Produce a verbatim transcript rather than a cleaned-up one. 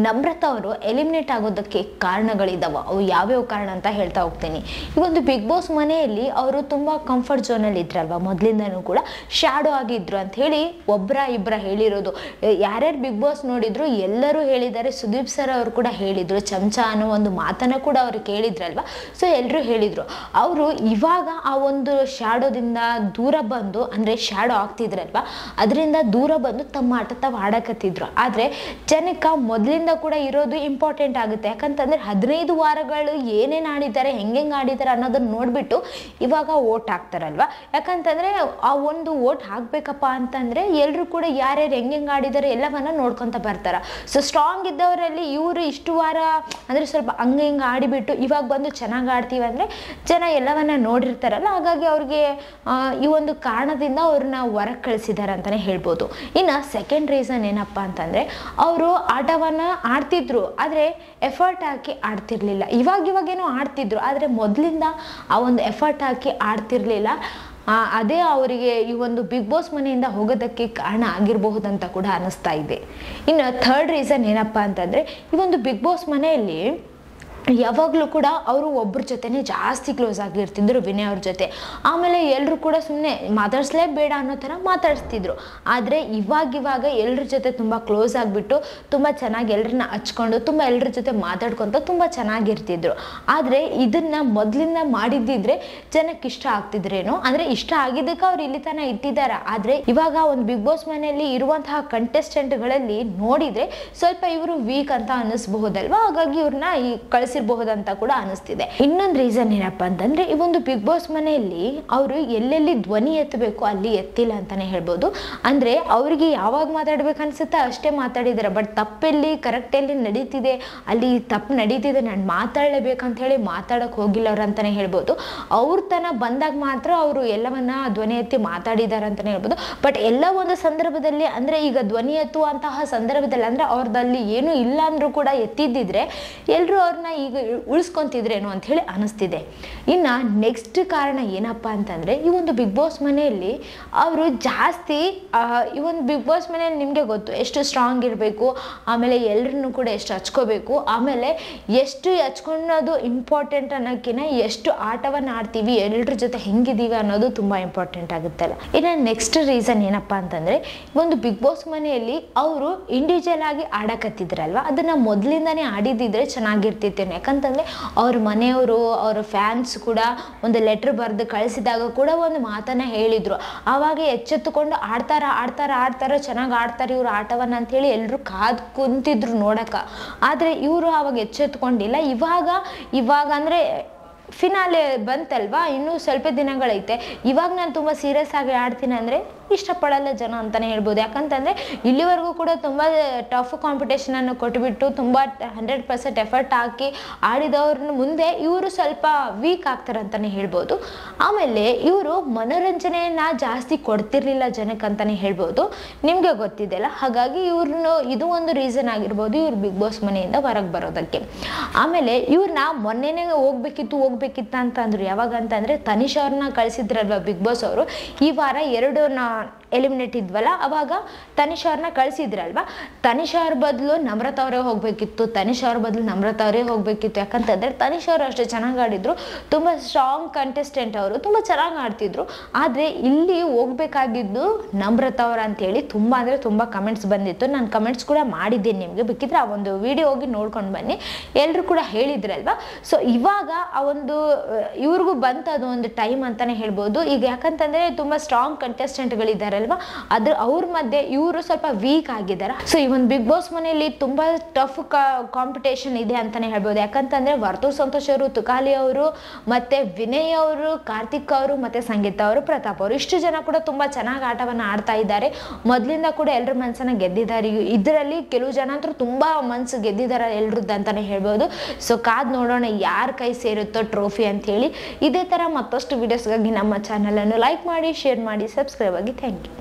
ನಮ್ರತಾ ಅವರು ಎಲಿಮಿನೇಟ್ ಆಗೋದಕ್ಕೆ ಕಾರಣಗಳಿದಾವ, ಅವು ಯಾವ್ಯಾವ ಕಾರಣ ಅಂತ ಹೇಳ್ತಾ ಹೋಗ್ತೀನಿ. ಈ ಒಂದು ಬಿಗ್ ಬಾಸ್ ಮನೆಯಲ್ಲಿ ಅವರು ತುಂಬಾ ಕಂಫರ್ಟ್ ಝೋನ್ ಅಲ್ಲಿ ಇದ್ರಲ್ವಾ, ಮೊದಲಿಂದನೂ ಕೂಡ ಶಾಡೋ ಆಗಿದ್ರು ಅಂತ ಹೇಳಿ ಒಬ್ಬರ ಇಬ್ಬರ ಹೇಳಿರೋದು. ಯಾರ್ಯಾರು ಬಿಗ್ ಬಾಸ್ ನೋಡಿದ್ರು ಎಲ್ಲರೂ ಹೇಳಿದ್ದಾರೆ. ಸುದೀಪ್ ಸರ್ ಅವರು ಕೂಡ ಹೇಳಿದ್ರು, ಚಮಚ ಅನ್ನೋ ಒಂದು ಮಾತನ್ನ ಕೂಡ ಅವರು ಕೇಳಿದ್ರಲ್ವಾ. ಸೊ ಎಲ್ಲರೂ ಹೇಳಿದ್ರು. ಅವರು ಇವಾಗ ಆ ಒಂದು ಶಾಡೋದಿಂದ ದೂರ ಬಂದು, ಅಂದ್ರೆ ಶಾಡೋ ಆಗ್ತಿದ್ರಲ್ವಾ, ಅದರಿಂದ ದೂರ ಬಂದು ತಮ್ಮ ಆಟ ತಾವು ಆಡಕತ್ತಿದ್ರು. ಆದ್ರೆ ಜನಕ್ಕ ಮೊದಲಿಂದ ಕೂಡ ಇರೋದು ಇಂಪಾರ್ಟೆಂಟ್ ಆಗುತ್ತೆ. ಯಾಕಂತಂದ್ರೆ ಹದಿನೈದು ವಾರಗಳು ಏನೇನು ಆಡಿದ್ದಾರೆ, ಹೆಂಗೆಂಗೆ ಆಡಿದ್ದಾರೆ ಅನ್ನೋದನ್ನ ನೋಡ್ಬಿಟ್ಟು ಇವಾಗ ಓಟ್ ಹಾಕ್ತಾರಲ್ವಾ. ಯಾಕಂತಂದ್ರೆ ಆ ಒಂದು ಓಟ್ ಹಾಕ್ಬೇಕಪ್ಪ ಅಂತಂದ್ರೆ ಎಲ್ಲರೂ ಕೂಡ ಯಾರ್ಯಾರು ಹೆಂಗೆಂಗೆ ಆಡಿದ್ದಾರೆ ಎಲ್ಲವನ್ನ ನೋಡ್ಕೊಂತ ಬರ್ತಾರ. ಸೊ ಸ್ಟ್ರಾಂಗ್ ಇದ್ದವರಲ್ಲಿ ಇವರು ಇಷ್ಟು ವಾರ ಅಂದ್ರೆ ಸ್ವಲ್ಪ ಹಂಗೆ ಹಿಂಗೆ ಆಡಿಬಿಟ್ಟು ಇವಾಗ ಬಂದು ಚೆನ್ನಾಗಿ ಆಡ್ತೀವಿ ಅಂದ್ರೆ ಜನ ಎಲ್ಲವನ್ನ ನೋಡಿರ್ತಾರಲ್ಲ, ಹಾಗಾಗಿ ಅವ್ರಿಗೆ ಈ ಒಂದು ಕಾರಣದಿಂದ ಅವ್ರನ್ನ ಹೊರಗೆ ಕಳಿಸಿದ್ದಾರೆ ಅಂತಾನೆ ಹೇಳ್ಬೋದು. ಇನ್ನು ಸೆಕೆಂಡ್ ರೀಸನ್ ಏನಪ್ಪ ಅಂತಂದ್ರೆ, ಅವರು ಆಟವನ್ನ ಆಡ್ತಿದ್ರು ಆದ್ರೆ ಎಫರ್ಟ್ ಹಾಕಿ ಆಡ್ತಿರ್ಲಿಲ್ಲ. ಇವಾಗ ಇವಾಗೇನೋ ಆಡ್ತಿದ್ರು ಆದ್ರೆ ಮೊದಲಿಂದ ಆ ಒಂದು ಎಫರ್ಟ್ ಹಾಕಿ ಆಡ್ತಿರ್ಲಿಲ್ಲ. ಅದೇ ಅವರಿಗೆ ಈ ಒಂದು ಬಿಗ್ ಬಾಸ್ ಮನೆಯಿಂದ ಹೋಗೋದಕ್ಕೆ ಕಾರಣ ಆಗಿರಬಹುದಂತ ಕೂಡ ಅನಿಸ್ತಾ ಇದೆ. ಇನ್ನು ಥರ್ಡ್ ರೀಸನ್ ಏನಪ್ಪ ಅಂತಂದ್ರೆ, ಈ ಒಂದು ಬಿಗ್ ಬಾಸ್ ಮನೆಯಲ್ಲಿ ಯಾವಾಗಲೂ ಕೂಡ ಅವರು ಒಬ್ಬರ ಜೊತೆನೇ ಜಾಸ್ತಿ ಕ್ಲೋಸ್ ಆಗಿರ್ತಿದ್ರು, ವಿನಯ್ ಅವ್ರ ಜೊತೆ. ಆಮೇಲೆ ಎಲ್ಲರೂ ಕೂಡ ಸುಮ್ಮನೆ ಮಾತಾಡ್ಸ್ಲೇ ಬೇಡ ಅನ್ನೋ ಥರ ಮಾತಾಡಿಸ್ತಿದ್ರು. ಆದರೆ ಇವಾಗ ಇವಾಗ ಎಲ್ಲರ ಜೊತೆ ತುಂಬ ಕ್ಲೋಸ್ ಆಗಿಬಿಟ್ಟು ತುಂಬ ಚೆನ್ನಾಗಿ ಎಲ್ಲರನ್ನ ಹಚ್ಕೊಂಡು ತುಂಬ ಎಲ್ಲರ ಜೊತೆ ಮಾತಾಡ್ಕೊತ ತುಂಬ ಚೆನ್ನಾಗಿರ್ತಿದ್ರು. ಆದರೆ ಇದನ್ನ ಮೊದಲಿಂದ ಮಾಡಿದ್ದಿದ್ರೆ ಜನಕ್ಕೆ ಇಷ್ಟ ಆಗ್ತಿದ್ರೇನೋ, ಅಂದರೆ ಇಷ್ಟ ಆಗಿದ್ದಕ್ಕೆ ಅವ್ರು ಇಲ್ಲಿ ತನಕ ಇಟ್ಟಿದ್ದಾರೆ. ಆದರೆ ಇವಾಗ ಒಂದು ಬಿಗ್ ಬಾಸ್ ಮನೆಯಲ್ಲಿ ಇರುವಂತಹ ಕಂಟೆಸ್ಟೆಂಟ್ಗಳಲ್ಲಿ ನೋಡಿದರೆ ಸ್ವಲ್ಪ ಇವರು ವೀಕ್ ಅಂತ ಅನ್ನಿಸ್ಬಹುದಲ್ವಾ, ಹಾಗಾಗಿ ಇವ್ರನ್ನ ಈ ಕಳಿಸಿ ಬಹುದಂತ ಕೂಡ ಅನಿಸ್ತಿದೆ. ಇನ್ನೊಂದು ರೀಸನ್ ಏನಪ್ಪಾ ಅಂತಂದ್ರೆ, ಈ ಒಂದು ಬಿಗ್ ಬಾಸ್ ಮನೆಯಲ್ಲಿ ಅವರು ಎಲ್ಲೆಲ್ಲಿ ಧ್ವನಿ ಎತ್ತಬೇಕು ಅಲ್ಲಿ ಎತ್ತಿಲ್ಲ ಅಂತಾನೆ ಹೇಳ್ಬೋದು. ಅಂದ್ರೆ ಅವ್ರಿಗೆ ಯಾವಾಗ ಮಾತಾಡ್ಬೇಕು ಅನ್ಸುತ್ತೆ ಅಷ್ಟೇ ಮಾತಾಡಿದಾರೆ. ಬಟ್ ತಪ್ಪೆಲ್ಲಿ ಕರೆಕ್ಟ್ ಎಲ್ಲಿ ನಡೀತಿದೆ ಅಲ್ಲಿ ತಪ್ಪು ನಡೀತಿದೆ, ನಾನು ಮಾತಾಡಲೇಬೇಕಂತ ಹೇಳಿ ಮಾತಾಡಕ್ ಹೋಗಿಲ್ಲ ಅವ್ರು ಅಂತಾನೆ ಹೇಳ್ಬೋದು. ಅವ್ರ ತನ ಬಂದಾಗ ಮಾತ್ರ ಅವರು ಎಲ್ಲವನ್ನ ಧ್ವನಿ ಎತ್ತಿ ಮಾತಾಡಿದಾರೆ ಅಂತಾನೆ ಹೇಳ್ಬೋದು. ಬಟ್ ಎಲ್ಲ ಒಂದು ಸಂದರ್ಭದಲ್ಲಿ ಅಂದ್ರೆ ಈಗ ಧ್ವನಿ ಎತ್ತುವಂತಹ ಸಂದರ್ಭದಲ್ಲಿ ಅಂದ್ರೆ ಅವ್ರದಲ್ಲಿ ಏನು ಇಲ್ಲ ಅಂದ್ರೂ ಕೂಡ ಎತ್ತಿದ್ದಿದ್ರೆ ಎಲ್ರು ಅವ್ರನ್ನ ಈಗ ಉಳಿಸ್ಕೊಂತಿದ್ರೇನು ಅಂತ ಹೇಳಿ ಅನಿಸ್ತಿದೆ. ಇನ್ನ ನೆಕ್ಸ್ಟ್ ಕಾರಣ ಏನಪ್ಪಾ ಅಂತಂದ್ರೆ, ಈ ಒಂದು ಬಿಗ್ ಬಾಸ್ ಮನೆಯಲ್ಲಿ ಅವರು ಜಾಸ್ತಿ ಈ ಒಂದು ಬಿಗ್ ಬಾಸ್ ಮನೆಯಲ್ಲಿ ನಿಮ್ಗೆ ಗೊತ್ತು ಎಷ್ಟು ಸ್ಟ್ರಾಂಗ್ ಇರಬೇಕು, ಆಮೇಲೆ ಎಲ್ಲರನ್ನು ಕೂಡ ಎಷ್ಟು ಹಚ್ಕೋಬೇಕು, ಆಮೇಲೆ ಎಷ್ಟು ಹಚ್ಕೊಳ್ಳೋದು ಇಂಪಾರ್ಟೆಂಟ್ ಅನ್ನೋಕ್ಕಿಂತ ಎಷ್ಟು ಆಟವನ್ನ ಆಡ್ತೀವಿ, ಎಲ್ಲರ ಜೊತೆ ಹೆಂಗಿದೀವಿ ಅನ್ನೋದು ತುಂಬಾ ಇಂಪಾರ್ಟೆಂಟ್ ಆಗುತ್ತಲ್ಲ. ಇನ್ನು ನೆಕ್ಸ್ಟ್ ರೀಸನ್ ಏನಪ್ಪಾ ಅಂತಂದ್ರೆ, ಒಂದು ಬಿಗ್ ಬಾಸ್ ಮನೆಯಲ್ಲಿ ಅವರು ಇಂಡಿವಿಜುವಲ್ ಆಗಿ ಆಡಕತ್ತಿದ್ರಲ್ವಾ, ಅದನ್ನ ಮೊದಲಿಂದಾನೇ ಆಡಿದಿದ್ರೆ ಚೆನ್ನಾಗಿರ್ತಿತ್ತು. ಯಾಕಂತಂದ್ರೆ ಅವ್ರ ಮನೆಯವರು ಅವ್ರ ಫ್ಯಾನ್ಸ್ ಕೂಡ ಒಂದು ಲೆಟರ್ ಬರೆದು ಕಳಿಸಿದಾಗ ಕೂಡ ಒಂದು ಮಾತನ್ನ ಹೇಳಿದ್ರು. ಆವಾಗ ಎಚ್ಚೆತ್ತುಕೊಂಡು ಆಡ್ತಾರ ಆಡ್ತಾರ ಆಡ್ತಾರ ಚೆನ್ನಾಗಿ ಆಡ್ತಾರೆ ಇವ್ರು ಆಟವನ್ನ ಅಂತ ಹೇಳಿ ಎಲ್ಲರೂ ಕಾದ್ ಕುಂತಿದ್ರು ನೋಡಕ. ಆದ್ರೆ ಇವರು ಆವಾಗ ಎಚ್ಚೆತ್ಕೊಂಡಿಲ್ಲ. ಇವಾಗ ಇವಾಗ ಅಂದ್ರೆ ಫಿನಾಲೆ ಬಂತಲ್ವಾ, ಇನ್ನೂ ಸ್ವಲ್ಪ ದಿನಗಳೈತೆ. ಇವಾಗ ನಾನು ತುಂಬ ಸೀರಿಯಸ್ ಆಗಿ ಆಡ್ತೀನಿ ಅಂದರೆ ಇಷ್ಟಪಡಲ್ಲ ಜನ ಅಂತಲೇ ಹೇಳ್ಬೋದು. ಯಾಕಂತಂದರೆ ಇಲ್ಲಿವರೆಗೂ ಕೂಡ ತುಂಬ ಟಫ್ ಕಾಂಪಿಟೇಷನನ್ನು ಕೊಟ್ಟುಬಿಟ್ಟು ತುಂಬ ಹಂಡ್ರೆಡ್ ಪರ್ಸೆಂಟ್ ಎಫರ್ಟ್ ಹಾಕಿ ಆಡಿದವ್ರನ್ನ ಮುಂದೆ ಇವರು ಸ್ವಲ್ಪ ವೀಕ್ ಆಗ್ತಾರೆ ಅಂತಲೇ ಹೇಳ್ಬೋದು. ಆಮೇಲೆ ಇವರು ಮನೋರಂಜನೆಯನ್ನು ಜಾಸ್ತಿ ಕೊಡ್ತಿರ್ಲಿಲ್ಲ ಜನಕ್ಕೆ ಅಂತಲೇ ಹೇಳ್ಬೋದು, ನಿಮಗೆ ಗೊತ್ತಿದೆಯಲ್ಲ. ಹಾಗಾಗಿ ಇವ್ರನ್ನ ಇದು ಒಂದು ರೀಸನ್ ಆಗಿರ್ಬೋದು ಇವ್ರು ಬಿಗ್ ಬಾಸ್ ಮನೆಯಿಂದ ಹೊರಗೆ ಬರೋದಕ್ಕೆ. ಆಮೇಲೆ ಇವ್ರನ್ನ ಮೊನ್ನೆನೇ ಹೋಗ್ಬೇಕಿತ್ತು ಹೋಗ್ಬೇಕಿತ್ತ ಅಂತ ಅಂದ್ರು. ಯಾವಾಗ ಅಂತಂದರೆ ತನಿಷ್ ಅವ್ರನ್ನ ಕಳಿಸಿದ್ರಲ್ವ ಬಿಗ್ ಬಾಸ್ ಅವರು. ಈ ವಾರ ಎರಡು ನಾ ಎಲಿಮಿನೇಟ್ ಇದ್ವಲ್ಲ, ಅವಾಗ ತನಿಷ್ ಅವ್ರನ್ನ ಕಳಿಸಿದ್ರಲ್ವ. ತನಿಷ್ ಅವ್ರ ಬದಲು ನಮ್ರತಾ ಅವರೇ ಹೋಗ್ಬೇಕಿತ್ತು, ತನಿಷ್ ಅವ್ರ ಬದಲು ನಮ್ರತಾ ಅವರೇ ಹೋಗ್ಬೇಕಿತ್ತು. ಯಾಕಂತಂದ್ರೆ ತನಿಷ್ ಅವರು ಅಷ್ಟೇ ಚೆನ್ನಾಗಿ ಆಡಿದ್ರು, ತುಂಬ ಸ್ಟ್ರಾಂಗ್ ಕಂಟೆಸ್ಟೆಂಟ್ ಅವರು, ತುಂಬ ಚೆನ್ನಾಗಿ ಆಡ್ತಿದ್ರು. ಆದರೆ ಇಲ್ಲಿ ಹೋಗ್ಬೇಕಾಗಿದ್ದು ನಮ್ರತಾ ಅವ್ರ ಅಂತೇಳಿ ತುಂಬ ಅಂದರೆ ತುಂಬ ಕಮೆಂಟ್ಸ್ ಬಂದಿತ್ತು. ನಾನು ಕಮೆಂಟ್ಸ್ ಕೂಡ ಮಾಡಿದ್ದೀನಿ, ನಿಮಗೆ ಬೇಕಿದ್ರೆ ಆ ಒಂದು ವಿಡಿಯೋ ಹೋಗಿ ನೋಡ್ಕೊಂಡು ಬನ್ನಿ, ಎಲ್ಲರೂ ಕೂಡ ಹೇಳಿದ್ರಲ್ವ. ಸೊ ಇವಾಗ ಆ ಒಂದು ಇವ್ರಿಗೂ ಬಂತದು ಒಂದು ಟೈಮ್ ಅಂತಾನೆ ಹೇಳ್ಬೋದು ಈಗ. ಯಾಕಂತಂದ್ರೆ ತುಂಬ ಸ್ಟ್ರಾಂಗ್ ಕಂಟೆಸ್ಟೆಂಟ್ಗಳಿದ್ದಾರೆ ಅಲ್ವಾ, ಅದ್ರ ಅವ್ರ ಮಧ್ಯೆ ಇವರು ಸ್ವಲ್ಪ ವೀಕ್ ಆಗಿದ್ದಾರೆ. ಸೊ ಈ ಒಂದು ಬಿಗ್ ಬಾಸ್ ಮನೆಯಲ್ಲಿ ತುಂಬಾ ಟಫ್ ಕಾಂಪಿಟೇಷನ್ ಇದೆ ಅಂತಾನೆ ಹೇಳ್ಬೋದು. ಯಾಕಂತಂದ್ರೆ ವರ್ತು ಸಂತೋಷ್ ಅವರು, ತುಕಾಲಿ ಅವರು, ಮತ್ತೆ ವಿನಯ್ ಅವರು, ಕಾರ್ತಿಕ್ ಅವರು, ಮತ್ತೆ ಸಂಗೀತ ಅವರು, ಪ್ರತಾಪ್ ಅವರು, ಇಷ್ಟು ಜನ ಕೂಡ ತುಂಬಾ ಚೆನ್ನಾಗಿ ಆಟವನ್ನ ಆಡ್ತಾ ಇದ್ದಾರೆ. ಮೊದಲಿಂದ ಕೂಡ ಎಲ್ಲರ ಮನಸ್ಸನ್ನ ಗೆದ್ದಿದ್ದಾರೆ. ಇದರಲ್ಲಿ ಕೆಲವು ಜನ ಅಂತೂ ತುಂಬಾ ಮನ್ಸು ಗೆದ್ದಿದ್ದಾರೆ ಎಲ್ರದ್ದು ಅಂತಾನೆ ಹೇಳ್ಬೋದು. ಸೊ ಕಾದ್ ನೋಡೋಣ ಯಾರ ಕೈ ಸೇರುತ್ತೋ ಟ್ರೋಫಿ ಅಂತ ಹೇಳಿ. ಇದೇ ತರ ಮತ್ತಷ್ಟು ವಿಡಿಯೋಸ್ಗಾಗಿ ನಮ್ಮ ಚಾನಲ್ ಅನ್ನು ಲೈಕ್ ಮಾಡಿ, ಶೇರ್ ಮಾಡಿ, ಸಬ್ಸ್ಕ್ರೈಬ್ ಆಗಿ. Thank you.